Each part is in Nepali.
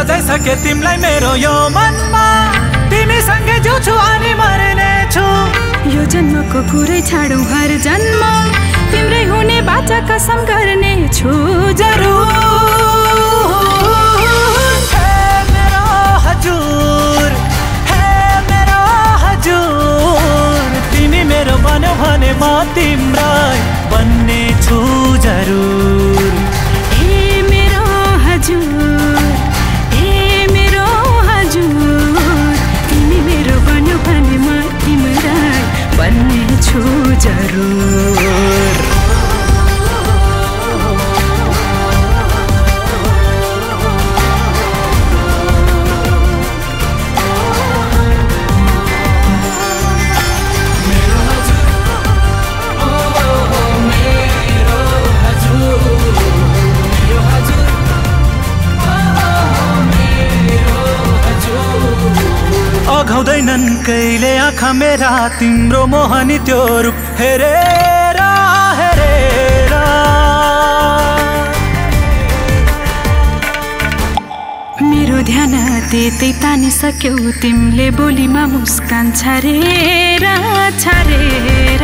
सजाइसके तिमीलाई मेरो यो मनमा, तिमीसँगै जिउँछु अनि मर्ने छु। यो जन्मको कुरै छाडौँ हर जन्म, तिम्रै हुने बाचा कसम गर्ने छु जरुर। हे मेरो हजुर, हे मेरो हजुर, तिमी मेरो बन्यो भने म तिम्रै बन्ने छु जरुर। हे मेरो हजुर, हे मेरो हजुर, तिमी मेरो बन्यो भने म तिम्रै बन्ने छु जरुर। अघाउँदैनन् कहिले आँखा मेरा तिम्रो मोहनी त्यो रूप हेरेर हेरेर। मेरो ध्यान त्यतै तानिसक्यौ तिमीले बोलीमा मुस्कान छरेर छरेर।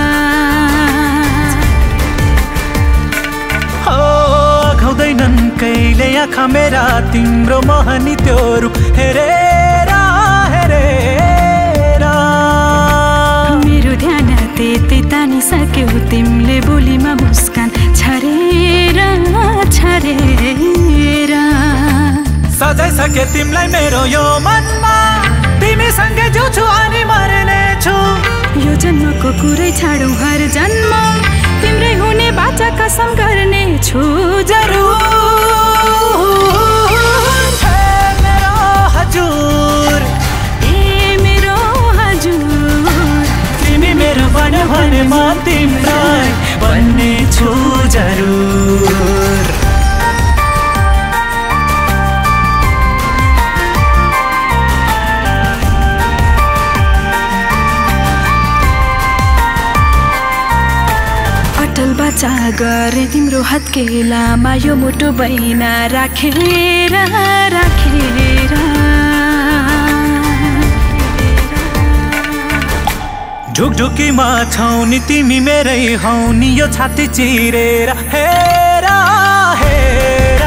अघाउँदैनन् कहिले आँखा मेरा तिम्रो मोहनी त्यो रूप हेरेर हेरेर। मेरो ध्यान त्यतै तानिसक्यौ तिमीले बोलीमा मुस्कान छरेर छरेर। सजाइसके तिमीलाई मेरो यो मनमा, तिमीसँगै जिउँछु अनि मर्ने छु। यो जन्मको कुरै छाडौँ हर जन्म, तिम्रै हुने बाचा कसम गर्ने छु जरुर। हे मेरो हजुर, हे मेरो हजुर, तिमी मेरो बन्यो भने म तिम्रै बन्ने छु जरुर। अटल बाचा गरे तिम्रो हत्केलामा यो मुटु बैना राखेर राखेर। ढुकढुकीमा छौ नि तिमी मेरै हौ नि यो छाती चिरेर हेर हेर।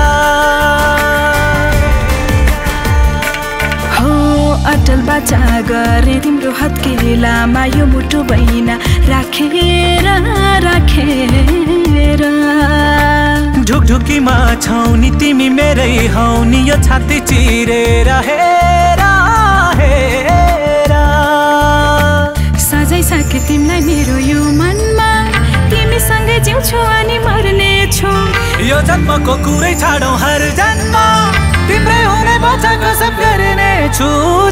हो अटल बाचा गरे तिम्रो हत्केलामा यो मुटु बैना राखेर राखेर। ढुकढुकीमा छौ नि तिमी मेरै हौ नि यो छाती चिरेर हेर हेर। सजाइसके तिमीलाई मेरो यो मनमा, तिमीसँगै जिउँछु अनि मर्ने छु। यो जन्मको कुरै छाडौँ हर जन्म, तिम्रै हुने बाचा कसम गर्ने छु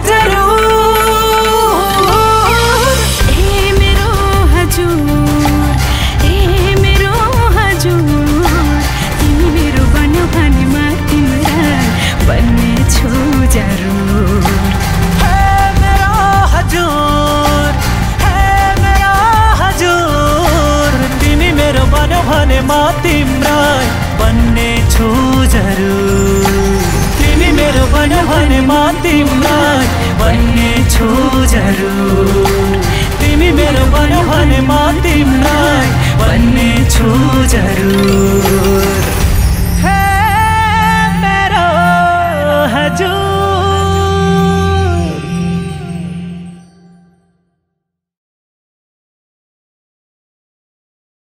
जरुर। हे मेरो हजुर, हे मेरो हजुर, तिमी मेरो बन्यो भने म तिम्रै बन्ने छु जरुर। हे मेरो हजुर, हे मेरो हजुर, तिमी मेरो बन्यो भने म तिम्रै बन्ने छु जरुर। तिमी मेरो बन्यो भने म तिम्रै बन्ने छु जरुर। तिमी मेरो बन्यो भने म तिम्रै बन्ने छु जरुर।